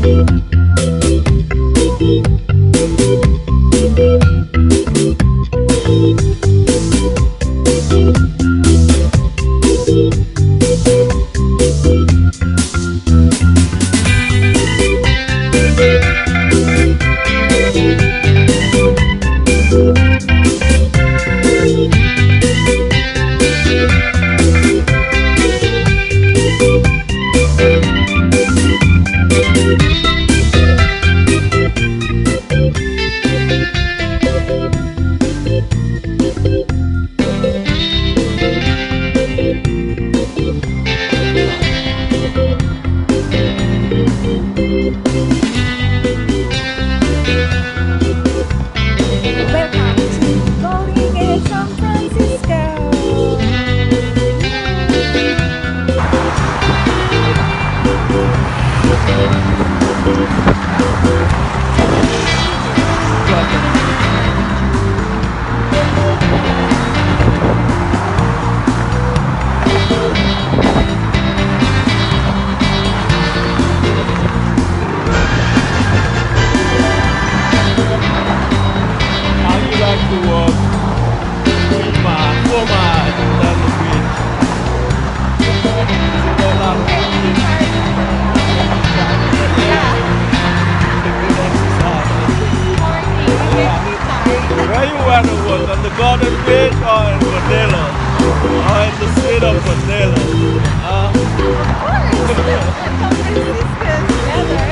Where you want to work? On the Golden Bridge or in Manila? Or in the city of Manila? Of course! San Francisco together.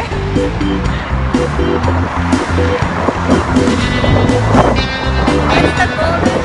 Where's the Golden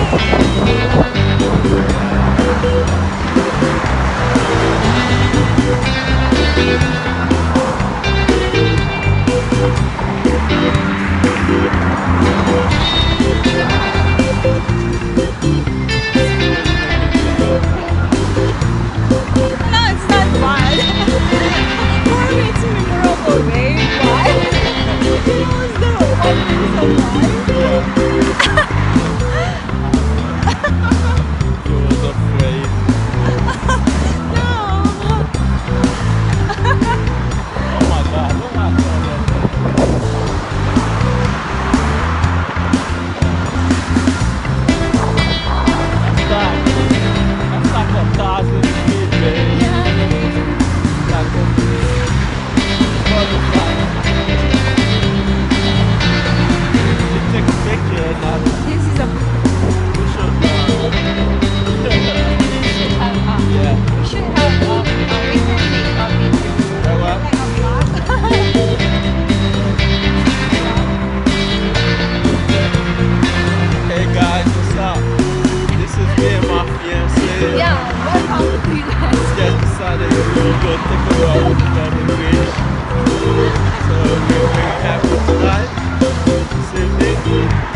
Yeah, welcome to the just decided to go take a walk down the bridge. So we're very happy tonight. This evening.